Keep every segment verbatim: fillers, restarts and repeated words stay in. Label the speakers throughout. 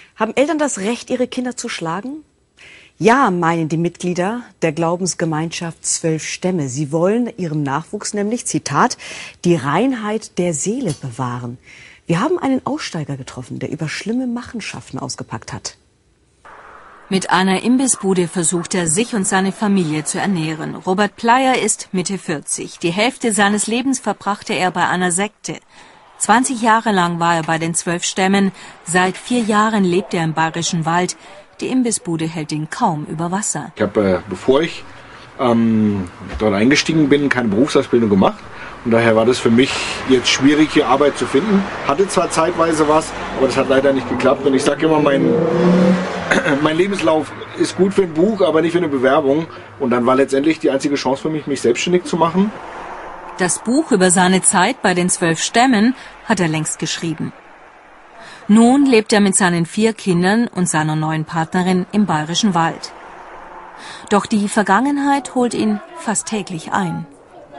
Speaker 1: Haben Eltern das Recht, ihre Kinder zu schlagen? Ja, meinen die Mitglieder der Glaubensgemeinschaft Zwölf Stämme. Sie wollen ihrem Nachwuchs nämlich, Zitat, die Reinheit der Seele bewahren. Wir haben einen Aussteiger getroffen, der über schlimme Machenschaften ausgepackt hat.
Speaker 2: Mit einer Imbissbude versucht er, sich und seine Familie zu ernähren. Robert Plyer ist Mitte vierzig. Die Hälfte seines Lebens verbrachte er bei einer Sekte. zwanzig Jahre lang war er bei den Zwölf Stämmen. Seit vier Jahren lebt er im Bayerischen Wald. Die Imbissbude hält ihn kaum über Wasser.
Speaker 3: Ich habe, äh, bevor ich ähm, dort eingestiegen bin, keine Berufsausbildung gemacht. Und daher war das für mich jetzt schwierig, hier Arbeit zu finden. Hatte zwar zeitweise was, aber das hat leider nicht geklappt. Und ich sage immer, mein, mein Lebenslauf ist gut für ein Buch, aber nicht für eine Bewerbung. Und dann war letztendlich die einzige Chance für mich, mich selbstständig zu machen.
Speaker 2: Das Buch über seine Zeit bei den Zwölf Stämmen hat er längst geschrieben. Nun lebt er mit seinen vier Kindern und seiner neuen Partnerin im Bayerischen Wald. Doch die Vergangenheit holt ihn fast täglich ein.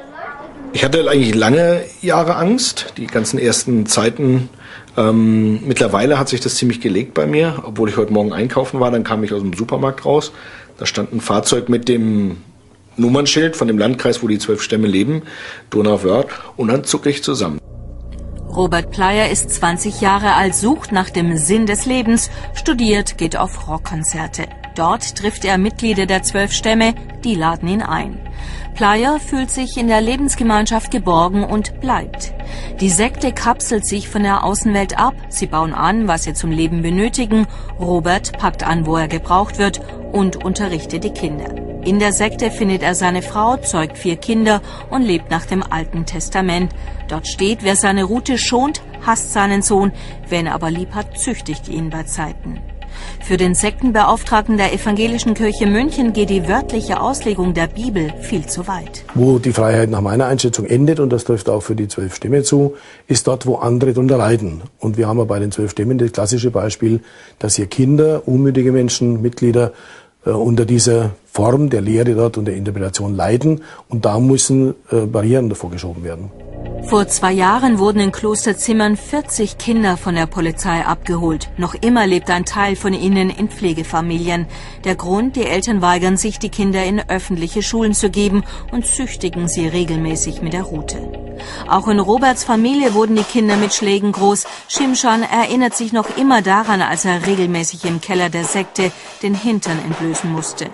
Speaker 3: Ich hatte eigentlich lange Jahre Angst, die ganzen ersten Zeiten. Ähm, mittlerweile hat sich das ziemlich gelegt bei mir. Obwohl ich heute Morgen einkaufen war, dann kam ich aus dem Supermarkt raus. Da stand ein Fahrzeug mit dem Nummernschild von dem Landkreis, wo die Zwölf Stämme leben, Donauwörth, und dann zucke ich zusammen.
Speaker 2: Robert Plyer ist zwanzig Jahre alt, sucht nach dem Sinn des Lebens, studiert, geht auf Rockkonzerte. Dort trifft er Mitglieder der Zwölf Stämme, die laden ihn ein. Plyer fühlt sich in der Lebensgemeinschaft geborgen und bleibt. Die Sekte kapselt sich von der Außenwelt ab, sie bauen an, was sie zum Leben benötigen. Robert packt an, wo er gebraucht wird, und unterrichtet die Kinder. In der Sekte findet er seine Frau, zeugt vier Kinder und lebt nach dem Alten Testament. Dort steht, wer seine Rute schont, hasst seinen Sohn, wer ihn aber lieb hat, züchtigt ihn bei Zeiten. Für den Sektenbeauftragten der Evangelischen Kirche München geht die wörtliche Auslegung der Bibel viel zu weit.
Speaker 4: Wo die Freiheit nach meiner Einschätzung endet, und das trifft auch für die Zwölf Stämme zu, ist dort, wo andere darunter leiden. Und wir haben ja bei den Zwölf Stämmen das klassische Beispiel, dass hier Kinder, unmündige Menschen, Mitglieder äh, unter dieser Form der Lehre dort und der Interpretation leiden. Und da müssen äh, Barrieren davor geschoben werden.
Speaker 2: Vor zwei Jahren wurden in Klosterzimmern vierzig Kinder von der Polizei abgeholt. Noch immer lebt ein Teil von ihnen in Pflegefamilien. Der Grund, die Eltern weigern sich, die Kinder in öffentliche Schulen zu geben und züchtigen sie regelmäßig mit der Rute. Auch in Roberts Familie wurden die Kinder mit Schlägen groß. Shimshan erinnert sich noch immer daran, als er regelmäßig im Keller der Sekte den Hintern entblößen musste.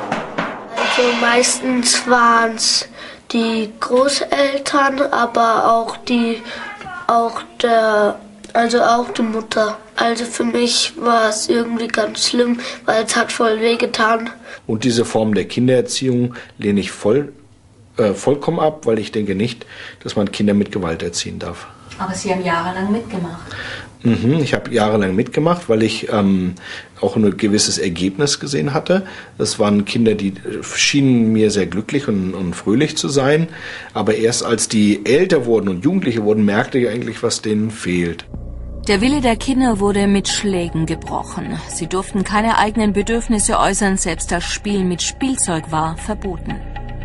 Speaker 5: Also meistens waren es die Großeltern, aber auch die, auch der, also auch die Mutter. Also für mich war es irgendwie ganz schlimm, weil es hat voll wehgetan.
Speaker 3: Und diese Form der Kindererziehung lehne ich voll, äh, vollkommen ab, weil ich denke nicht, dass man Kinder mit Gewalt erziehen darf.
Speaker 2: Aber Sie haben jahrelang mitgemacht.
Speaker 3: Mhm, ich habe jahrelang mitgemacht, weil ich ähm, auch ein gewisses Ergebnis gesehen hatte. Das waren Kinder, die schienen mir sehr glücklich und, und fröhlich zu sein. Aber erst als die älter wurden und Jugendliche wurden, merkte ich eigentlich, was denen fehlt.
Speaker 2: Der Wille der Kinder wurde mit Schlägen gebrochen. Sie durften keine eigenen Bedürfnisse äußern, selbst das Spiel mit Spielzeug war verboten.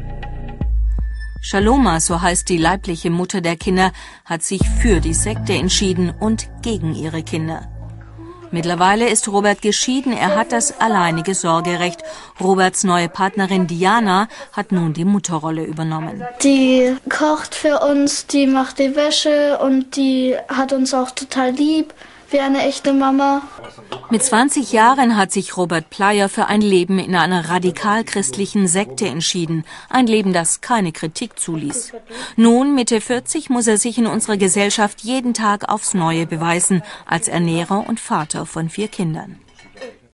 Speaker 2: Shaloma, so heißt die leibliche Mutter der Kinder, hat sich für die Sekte entschieden und gegen ihre Kinder. Mittlerweile ist Robert geschieden, er hat das alleinige Sorgerecht. Roberts neue Partnerin Diana hat nun die Mutterrolle übernommen.
Speaker 6: Die kocht für uns, die macht die Wäsche und die hat uns auch total lieb, wie eine echte Mama.
Speaker 2: Mit zwanzig Jahren hat sich Robert Plyer für ein Leben in einer radikal-christlichen Sekte entschieden. Ein Leben, das keine Kritik zuließ. Nun, Mitte vierzig, muss er sich in unserer Gesellschaft jeden Tag aufs Neue beweisen, als Ernährer und Vater von vier Kindern.